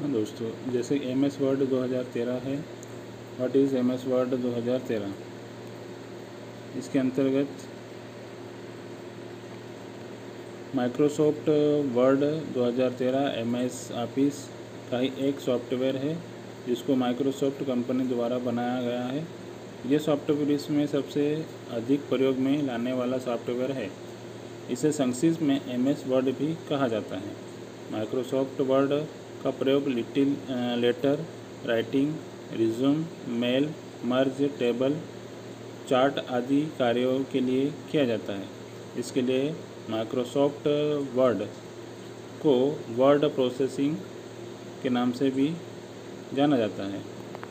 हाँ दोस्तों, जैसे MS वर्ड 2013 है। What is MS Word 2013? इसके अंतर्गत माइक्रोसॉफ्ट वर्ड 2013 MS ऑफिस का ही एक सॉफ्टवेयर है जिसको माइक्रोसॉफ्ट कंपनी द्वारा बनाया गया है। यह सॉफ्टवेयर इसमें सबसे अधिक प्रयोग में लाने वाला सॉफ्टवेयर है। इसे संक्षिप्त में MS वर्ड भी कहा जाता है। माइक्रोसॉफ्ट वर्ड का प्रयोग letter writing, resume, mail, merge, table, chart आदि कार्यों के लिए किया जाता है। इसके लिए माइक्रोसॉफ्ट वर्ड को वर्ड प्रोसेसिंग के नाम से भी जाना जाता है।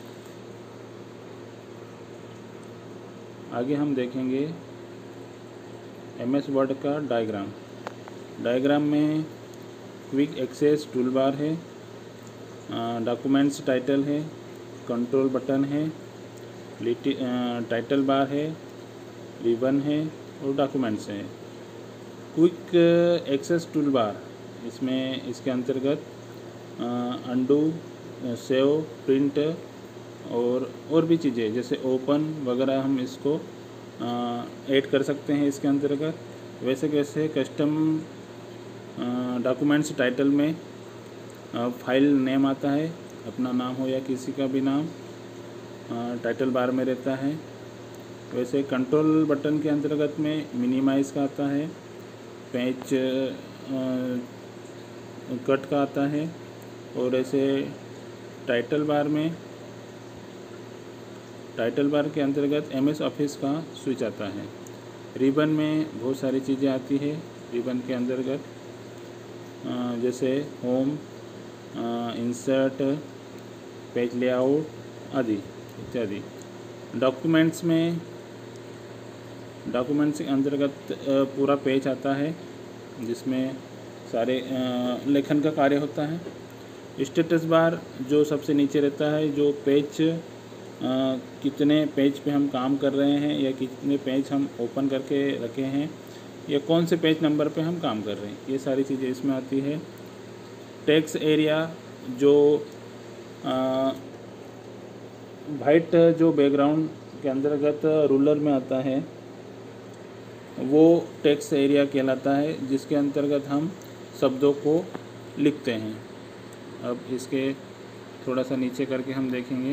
आगे हम देखेंगे MS वर्ड का डायग्राम में क्विक एक्सेस टूल बार है, डॉक्यूमेंट्स टाइटल है, कंट्रोल बटन है, टाइटल बार है, रिबन है और डॉक्यूमेंट्स है। क्विक एक्सेस टूल बार इसके अंतर्गत अंडू, सेव, प्रिंट और भी चीज़ें जैसे ओपन वगैरह हम इसको ऐड कर सकते हैं इसके अंतर्गत। वैसे कस्टम डॉक्यूमेंट्स टाइटल में फाइल नेम आता है, अपना नाम हो या किसी का भी नाम टाइटल बार में रहता है। वैसे कंट्रोल बटन के अंतर्गत में मिनिमाइज का आता है, पेज कट का आता है और ऐसे टाइटल बार के अंतर्गत MS ऑफिस का स्विच आता है। रिबन में बहुत सारी चीज़ें आती है रिबन के अंतर्गत, जैसे होम, इंसर्ट, पेज लेआउट आदि इत्यादि। डॉक्यूमेंट्स के अंतर्गत पूरा पेज आता है जिसमें सारे लेखन का कार्य होता है। स्टेटस बार जो सबसे नीचे रहता है, जो पेज कितने पेज पे हम काम कर रहे हैं या कितने पेज हम ओपन करके रखे हैं या कौन से पेज नंबर पे हम काम कर रहे हैं, ये सारी चीज़ें इसमें आती है। टेक्स्ट एरिया जो वाइट जो बैकग्राउंड के अंतर्गत रूलर में आता है वो टेक्स्ट एरिया कहलाता है, जिसके अंतर्गत हम शब्दों को लिखते हैं। अब इसके थोड़ा सा नीचे करके हम देखेंगे।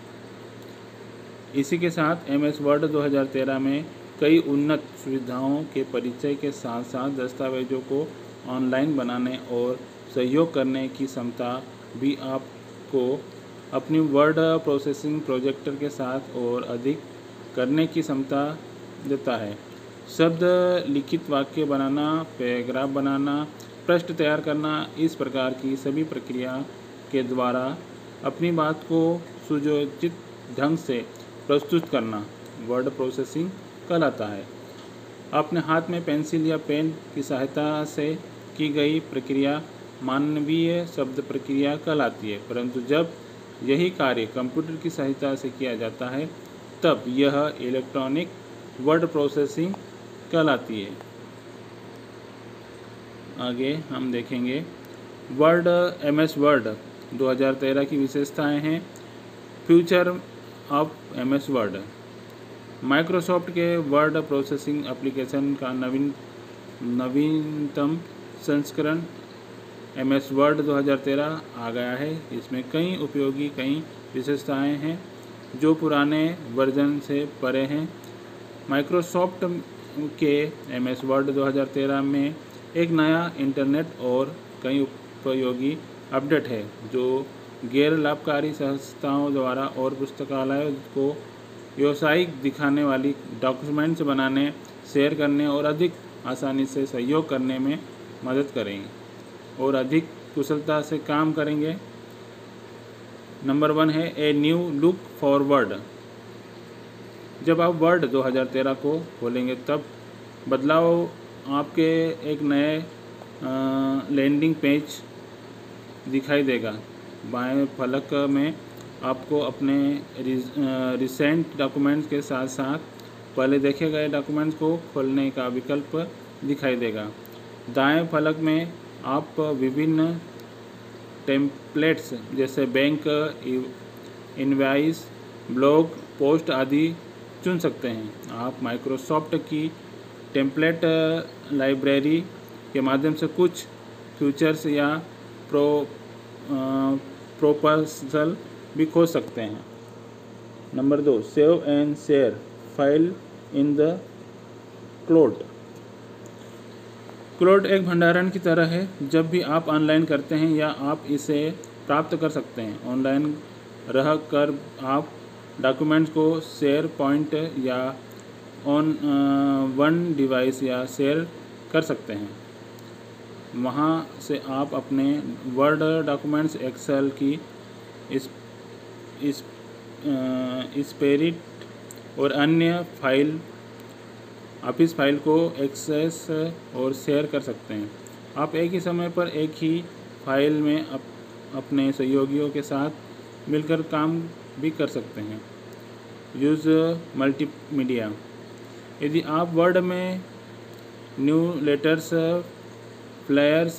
इसी के साथ MS वर्ड 2013 में कई उन्नत सुविधाओं के परिचय के साथ साथ दस्तावेजों को ऑनलाइन बनाने और सहयोग करने की क्षमता भी आपको अपनी वर्ड प्रोसेसिंग प्रोजेक्टर के साथ और अधिक करने की क्षमता देता है। शब्द लिखित वाक्य बनाना, पैराग्राफ बनाना, पृष्ठ तैयार करना, इस प्रकार की सभी प्रक्रिया के द्वारा अपनी बात को सुयोजित ढंग से प्रस्तुत करना वर्ड प्रोसेसिंग कहलाता है। अपने हाथ में पेंसिल या पेन की सहायता से की गई प्रक्रिया मानवीय शब्द प्रक्रिया कहलाती है, परंतु जब यही कार्य कंप्यूटर की सहायता से किया जाता है तब यह इलेक्ट्रॉनिक वर्ड प्रोसेसिंग कहलाती है। आगे हम देखेंगे MS वर्ड 2013 की विशेषताएं हैं। Future of MS Word, Microsoft के वर्ड प्रोसेसिंग एप्लीकेशन का नवीनतम संस्करण MS वर्ड 2013 आ गया है। इसमें कई विशेषताएं हैं जो पुराने वर्जन से परे हैं। माइक्रोसॉफ्ट के MS वर्ड 2013 में एक नया इंटरनेट और कई उपयोगी अपडेट है जो गैर लाभकारी संस्थाओं द्वारा और पुस्तकालयों को व्यावसायिक दिखाने वाली डॉक्यूमेंट्स बनाने, शेयर करने और अधिक आसानी से सहयोग करने में मदद करेंगे और अधिक कुशलता से काम करेंगे। नंबर 1 है a new look for Word. जब आप वर्ड 2013 को खोलेंगे तब बदलाव आपके एक नए लैंडिंग पेज दिखाई देगा। बाएं फलक में आपको अपने रिसेंट डॉक्यूमेंट्स के साथ साथ पहले देखे गए डॉक्यूमेंट्स को खोलने का विकल्प दिखाई देगा। दाएं फलक में आप विभिन्न टेम्पलेट्स जैसे बैंक इनवॉइस, ब्लॉग पोस्ट आदि चुन सकते हैं। आप माइक्रोसॉफ्ट की टेम्पलेट लाइब्रेरी के माध्यम से कुछ फीचर्स या प्रोपोजल भी खोज सकते हैं। Number 2, save and share file in the cloud. Cloud एक भंडारण की तरह है। जब भी आप ऑनलाइन करते हैं या आप इसे प्राप्त कर सकते हैं। ऑनलाइन रह कर आप डॉक्यूमेंट्स को शेयर पॉइंट या ऑन वन डिवाइस या शेयर कर सकते हैं। वहां से आप अपने वर्ड डॉक्यूमेंट्स, एक्सेल की स्प्रेडशीट और अन्य फाइल ऑफिस फाइल को एक्सेस और शेयर कर सकते हैं। आप एक ही समय पर एक ही फाइल में अपने सहयोगियों के साथ मिलकर काम भी कर सकते हैं। Use multimedia. यदि आप वर्ड में न्यूज़लेटर्स, फ्लायर्स,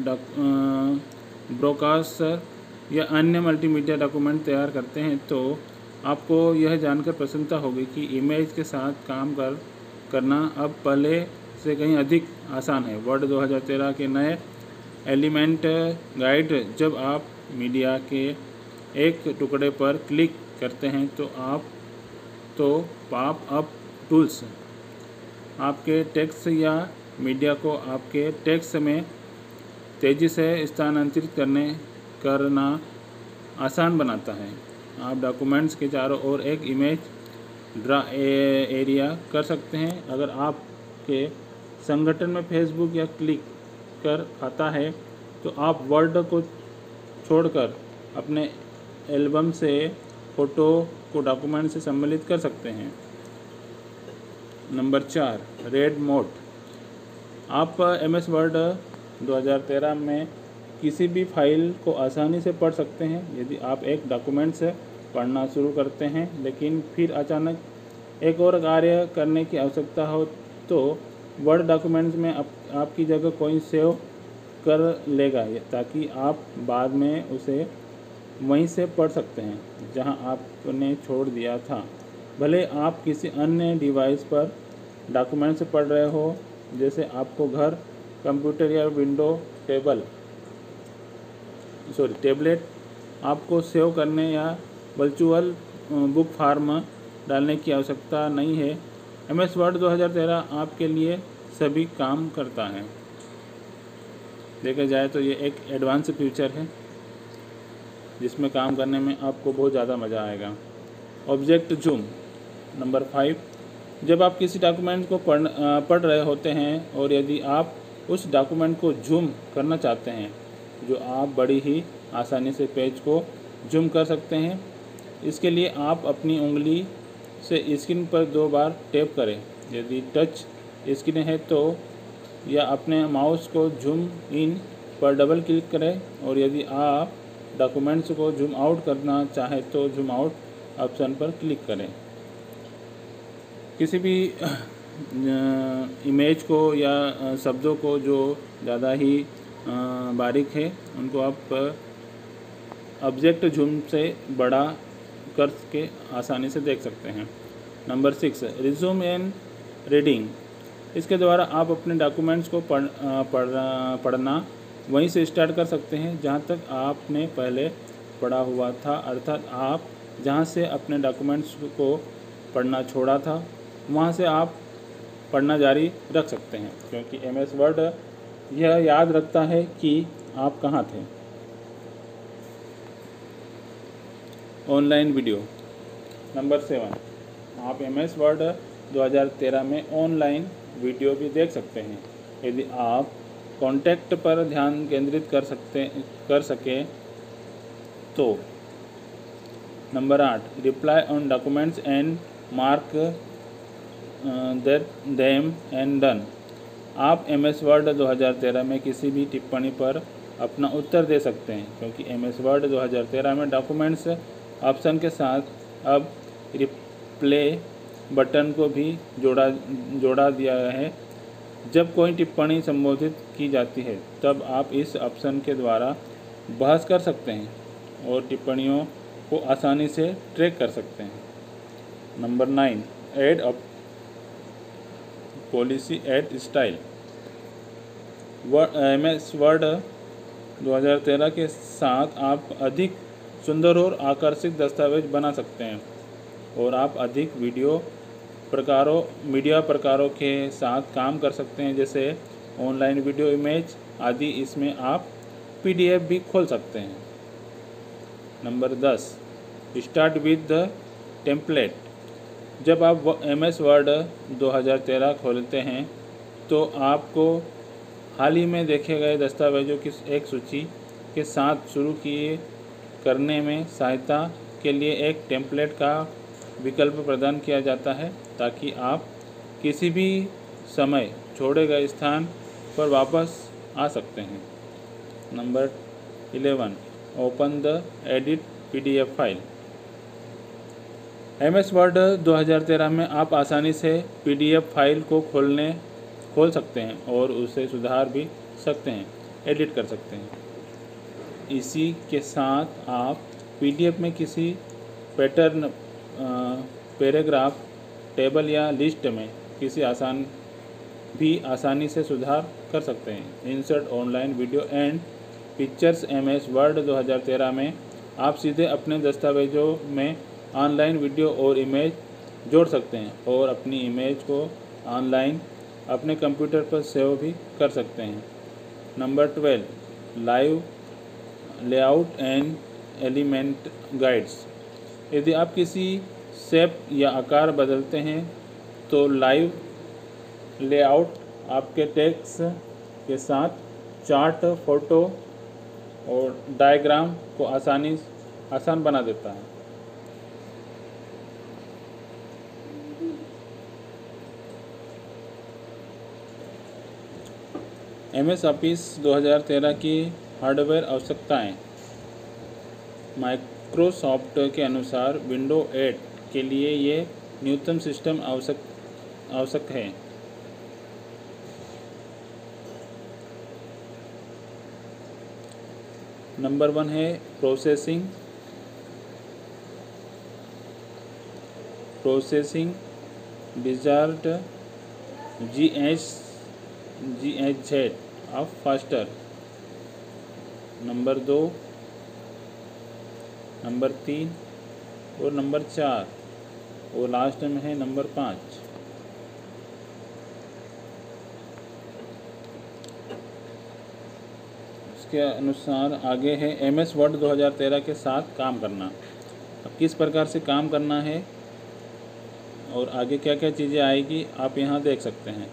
ब्रोडकास्ट या अन्य मल्टीमीडिया डॉक्यूमेंट तैयार करते हैं तो आपको यह जानकर प्रसन्नता होगी कि इमेज के साथ काम करना अब पहले से कहीं अधिक आसान है। वर्ड 2013 के नए एलिमेंट गाइड। जब आप मीडिया के एक टुकड़े पर क्लिक करते हैं तो पॉप अप टूल्स आपके टेक्स्ट या मीडिया को आपके टेक्स्ट में तेज़ी से स्थानांतरित करना आसान बनाता है। आप डॉक्यूमेंट्स के चारों ओर एक इमेज ड्रा एरिया कर सकते हैं। अगर आपके संगठन में फेसबुक या क्लिक कर खाता है तो आप वर्ड को छोड़कर अपने एल्बम से फ़ोटो को डॉक्यूमेंट से सम्मिलित कर सकते हैं। Number 4, read mode. आप MS वर्ड 2013 में किसी भी फाइल को आसानी से पढ़ सकते हैं। यदि आप एक डॉक्यूमेंट से पढ़ना शुरू करते हैं लेकिन फिर अचानक एक और कार्य करने की आवश्यकता हो तो वर्ड डॉक्यूमेंट्स में आपकी जगह कोई सेव कर लेगा ताकि आप बाद में उसे वहीं से पढ़ सकते हैं जहां आपने छोड़ दिया था। भले आप किसी अन्य डिवाइस पर डॉक्यूमेंट से पढ़ रहे हो, जैसे आपको घर, कंप्यूटर या विंडो टेबलेट, आपको सेव करने या वर्चुअल बुक फॉर्म डालने की आवश्यकता नहीं है। MS वर्ड 2013 आपके लिए सभी काम करता है। देखा जाए तो ये एक एडवांस फीचर है जिसमें काम करने में आपको बहुत ज़्यादा मज़ा आएगा। Object zoom. नंबर 5, जब आप किसी डॉक्यूमेंट को पढ़ रहे होते हैं और यदि आप उस डॉक्यूमेंट को जूम करना चाहते हैं जो आप बड़ी ही आसानी से पेज को जूम कर सकते हैं। इसके लिए आप अपनी उंगली से स्क्रीन पर 2 बार टैप करें। यदि टच स्क्रीन है तो या अपने माउस को जूम इन पर डबल क्लिक करें और यदि आप डॉक्यूमेंट्स को जूम आउट करना चाहें तो जूम आउट ऑप्शन पर क्लिक करें। किसी भी इमेज को या शब्दों को जो ज़्यादा ही बारीक है उनको आप ऑब्जेक्ट जूम से बड़ा करके आसानी से देख सकते हैं। Number 6, resume and reading. इसके द्वारा आप अपने डॉक्यूमेंट्स को पढ़ना वहीं से स्टार्ट कर सकते हैं जहां तक आपने पहले पढ़ा हुआ था, अर्थात आप जहां से अपने डॉक्यूमेंट्स को पढ़ना छोड़ा था वहां से आप पढ़ना जारी रख सकते हैं, क्योंकि MS वर्ड यह याद रखता है कि आप कहां थे। Online video. नंबर 7, आप MS वर्ड 2013 में ऑनलाइन वीडियो भी देख सकते हैं यदि आप कॉन्टेक्ट पर ध्यान केंद्रित कर सकें तो। Number 8, reply on documents and mark them and done. आप MS वर्ड 2013 में किसी भी टिप्पणी पर अपना उत्तर दे सकते हैं, क्योंकि MS वर्ड 2013 में डॉक्यूमेंट्स ऑप्शन के साथ अब रिप्ले बटन को भी जोड़ा दिया है। जब कोई टिप्पणी संबोधित की जाती है तब आप इस ऑप्शन के द्वारा बहस कर सकते हैं और टिप्पणियों को आसानी से ट्रैक कर सकते हैं। Number 9, add up policy add style. MS Word 2013 के साथ आप अधिक सुंदर और आकर्षक दस्तावेज बना सकते हैं और आप अधिक मीडिया प्रकारों के साथ काम कर सकते हैं, जैसे ऑनलाइन वीडियो, इमेज आदि। इसमें आप PDF भी खोल सकते हैं। Number 10, start with the template. जब आप MS वर्ड 2013 खोलते हैं तो आपको हाल ही में देखे गए दस्तावेजों की एक सूची के साथ शुरू करने में सहायता के लिए एक टेम्पलेट का विकल्प प्रदान किया जाता है, ताकि आप किसी भी समय छोड़े गए स्थान पर वापस आ सकते हैं। Number 11, open the edit PDF file. MS Word 2013 में आप आसानी से PDF फाइल को खोल सकते हैं और उसे सुधार भी सकते हैं, एडिट कर सकते हैं। इसी के साथ आप PDF में किसी पैटर्न, पैराग्राफ, टेबल या लिस्ट में आसानी से सुधार कर सकते हैं। Insert online video and pictures. MS Word 2013 में आप सीधे अपने दस्तावेजों में ऑनलाइन वीडियो और इमेज जोड़ सकते हैं और अपनी इमेज को ऑनलाइन अपने कंप्यूटर पर सेव भी कर सकते हैं। Number 12, live layout and element guides. यदि आप किसी शेप या आकार बदलते हैं तो लाइव लेआउट आपके टेक्स्ट के साथ चार्ट, फोटो और डायग्राम को आसान बना देता है। MS ऑफिस 2013 की हार्डवेयर आवश्यकताएं। माइक्रोसॉफ्ट के अनुसार विंडो 8 के लिए ये न्यूनतम सिस्टम आवश्यक है। नंबर 1 है प्रोसेसिंग डिजार्ड GHZ of faster. Number 2, number 3 और नंबर 4 और लास्ट में है नंबर 5। इसके अनुसार आगे है MS वर्ड 2013 के साथ काम करना। अब किस प्रकार से काम करना है और आगे क्या क्या चीज़ें आएगी आप यहाँ देख सकते हैं।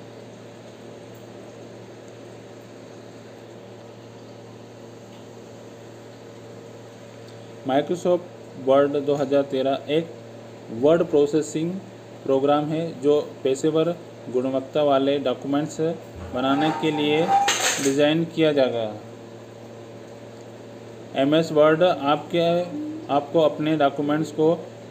माइक्रोसॉफ्ट वर्ड 2013 एक वर्ड प्रोसेसिंग प्रोग्राम है जो पेशेवर गुणवत्ता वाले डॉक्यूमेंट्स बनाने के लिए डिज़ाइन किया जाएगा। MS वर्ड आपको अपने डॉक्यूमेंट्स को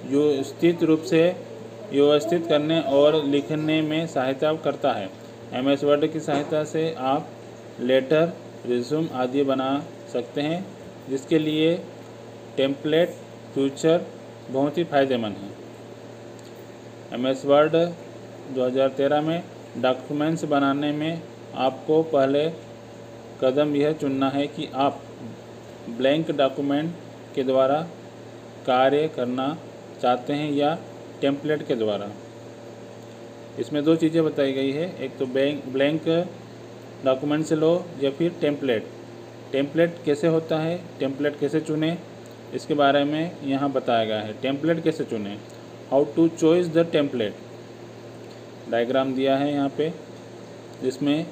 व्यवस्थित करने और लिखने में सहायता करता है। MS वर्ड की सहायता से आप लेटर, रिज्यूम आदि बना सकते हैं, जिसके लिए टेम्पलेट फीचर बहुत ही फायदेमंद है। MS वर्ड 2013 में डॉक्यूमेंट्स बनाने में आपको पहले कदम यह चुनना है कि आप ब्लैंक डॉक्यूमेंट के द्वारा कार्य करना चाहते हैं या टेम्पलेट के द्वारा। इसमें दो चीज़ें बताई गई है, एक तो ब्लैंक डॉक्यूमेंट से लो या फिर टेम्पलेट कैसे होता है, टेम्पलेट कैसे चुनें, इसके बारे में यहाँ बताया गया है। टेम्पलेट कैसे चुनें, how to choice the template. Diagram दिया है यहाँ पे, जिसमें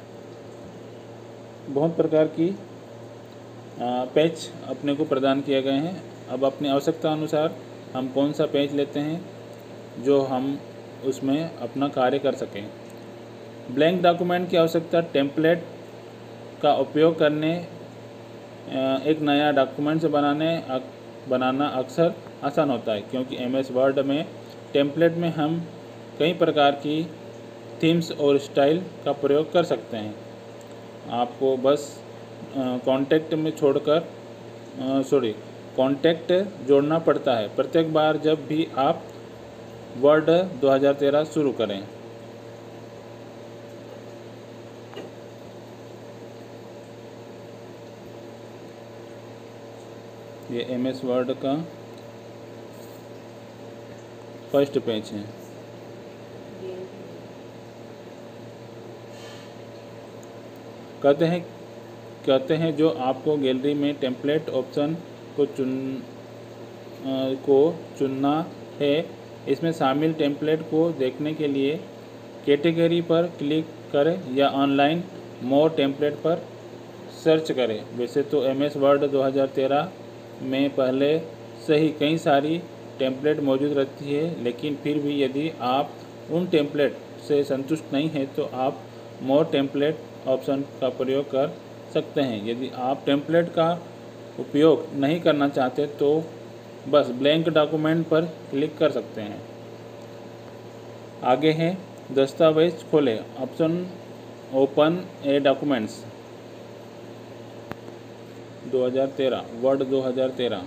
बहुत प्रकार की पेज अपने को प्रदान किए गए हैं। अब अपनी आवश्यकता अनुसार हम कौन सा पेज लेते हैं जो हम उसमें अपना कार्य कर सकें। ब्लैंक डॉक्यूमेंट की आवश्यकता। टेम्पलेट का उपयोग करने एक नया डॉक्यूमेंट बनाना अक्सर आसान होता है, क्योंकि MS वर्ड में टेम्पलेट में हम कई प्रकार की थीम्स और स्टाइल का प्रयोग कर सकते हैं। आपको बस कॉन्टेक्ट में छोड़कर कॉन्टैक्ट जोड़ना पड़ता है प्रत्येक बार जब भी आप वर्ड 2013 शुरू करें। ये MS वर्ड का फर्स्ट पेज है। कहते हैं जो आपको गैलरी में टेम्पलेट ऑप्शन को चुनना है। इसमें शामिल टेम्पलेट को देखने के लिए कैटेगरी पर क्लिक करें या ऑनलाइन मोर टेम्पलेट पर सर्च करें। वैसे तो MS वर्ड 2013 में पहले से ही कई सारी टेम्पलेट मौजूद रहती है, लेकिन फिर भी यदि आप उन टेम्पलेट से संतुष्ट नहीं हैं तो आप मोर टेम्पलेट ऑप्शन का प्रयोग कर सकते हैं। यदि आप टेम्पलेट का उपयोग नहीं करना चाहते तो बस ब्लैंक डॉक्यूमेंट पर क्लिक कर सकते हैं। आगे है दस्तावेज खोलें, option open a documents 2013 Word 2013।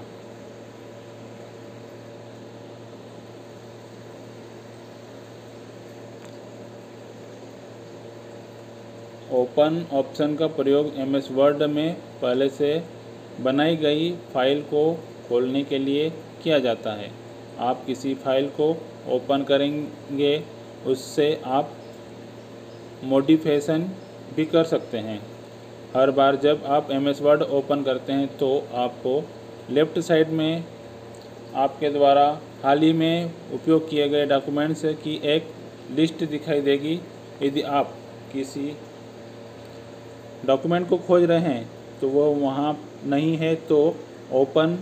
Open option का प्रयोग MS वर्ड में पहले से बनाई गई फाइल को खोलने के लिए किया जाता है। आप किसी फाइल को ओपन करेंगे, उससे आप मॉडिफिकेशन भी कर सकते हैं। हर बार जब आप MS वर्ड ओपन करते हैं तो आपको लेफ़्ट साइड में आपके द्वारा हाल ही में उपयोग किए गए डॉक्यूमेंट्स की एक लिस्ट दिखाई देगी। यदि आप किसी डॉक्यूमेंट को खोज रहे हैं तो वो वहाँ नहीं है तो ओपन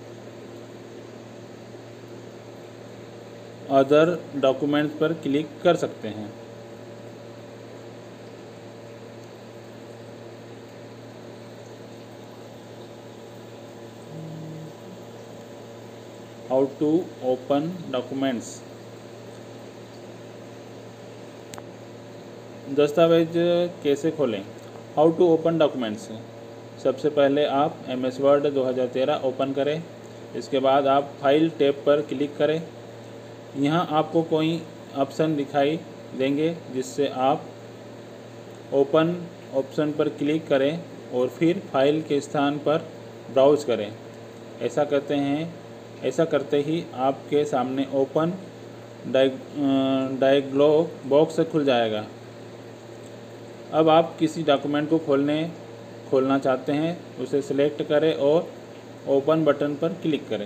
अदर डॉक्यूमेंट्स पर क्लिक कर सकते हैं। How to open documents. दस्तावेज कैसे खोलें। How to open documents. सबसे पहले आप MS वर्ड 2013 ओपन करें। इसके बाद आप फाइल टैब पर क्लिक करें। यहाँ आपको कोई ऑप्शन दिखाई देंगे जिससे आप ओपन ऑप्शन पर क्लिक करें और फिर फाइल के स्थान पर ब्राउज़ करें। ऐसा करते ही आपके सामने ओपन डायलॉग बॉक्स खुल जाएगा। अब आप किसी डॉक्यूमेंट को खोलना चाहते हैं, उसे सिलेक्ट करें और ओपन बटन पर क्लिक करें।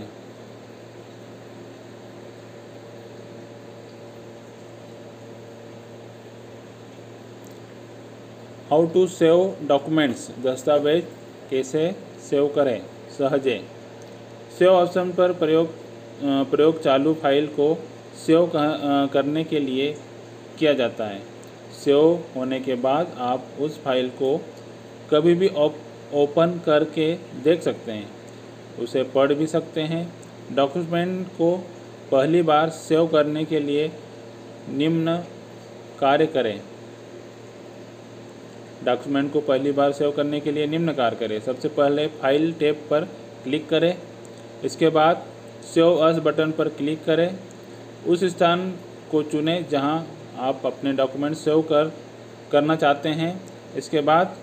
How to save documents. दस्तावेज कैसे सेव करें। सहजे सेव ऑप्शन पर प्रयोग चालू फाइल को सेव करने के लिए किया जाता है। सेव होने के बाद आप उस फाइल को कभी भी ओपन करके देख सकते हैं, उसे पढ़ भी सकते हैं। डॉक्यूमेंट को पहली बार सेव करने के लिए निम्न कार्य करें। डॉक्यूमेंट को पहली बार सेव करने के लिए निम्न कार्य करें। सबसे पहले फाइल टैब पर क्लिक करें। इसके बाद सेव एज बटन पर क्लिक करें। उस स्थान को चुनें जहां आप अपने डॉक्यूमेंट सेव करना चाहते हैं। इसके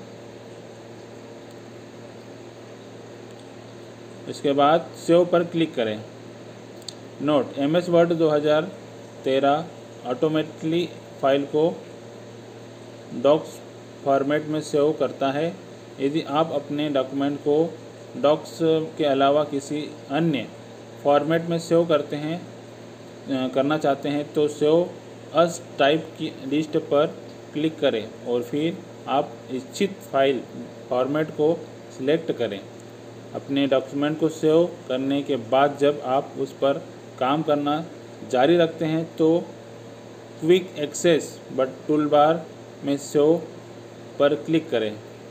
बाद सेव पर क्लिक करें। Note, MS Word 2013 automatically file को डॉक्स फॉर्मेट में सेव करता है। यदि आप अपने डॉक्यूमेंट को डॉक्स के अलावा किसी अन्य फॉर्मेट में सेव करना चाहते हैं तो सेव अस टाइप की लिस्ट पर क्लिक करें और फिर आप इच्छित फाइल फॉर्मेट को सिलेक्ट करें। अपने डॉक्यूमेंट को सेव करने के बाद जब आप उस पर काम करना जारी रखते हैं तो क्विक एक्सेस टूल बार में सेव पर क्लिक करें।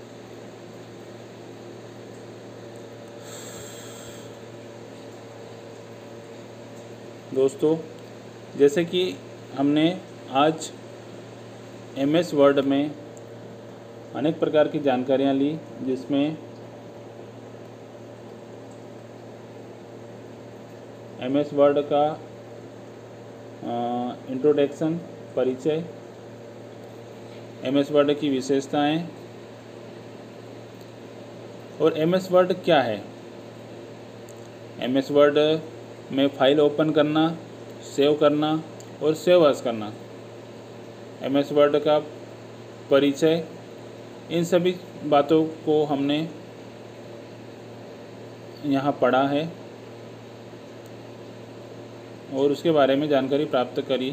दोस्तों, जैसे कि हमने आज MS वर्ड में अनेक प्रकार की जानकारियाँ ली, जिसमें MS वर्ड का इंट्रोडक्शन, परिचय, MS वर्ड की विशेषताएं और MS वर्ड क्या है। MS वर्ड में फाइल ओपन करना, सेव करना और सेव एज़ करना, MS वर्ड का परिचय, इन सभी बातों को हमने यहाँ पढ़ा है और उसके बारे में जानकारी प्राप्त करी।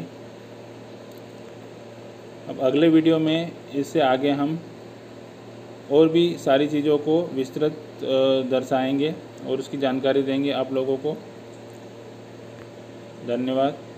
अब अगले वीडियो में इससे आगे हम और भी सारी चीज़ों को विस्तृत दर्शाएंगे और उसकी जानकारी देंगे आप लोगों को। धन्यवाद।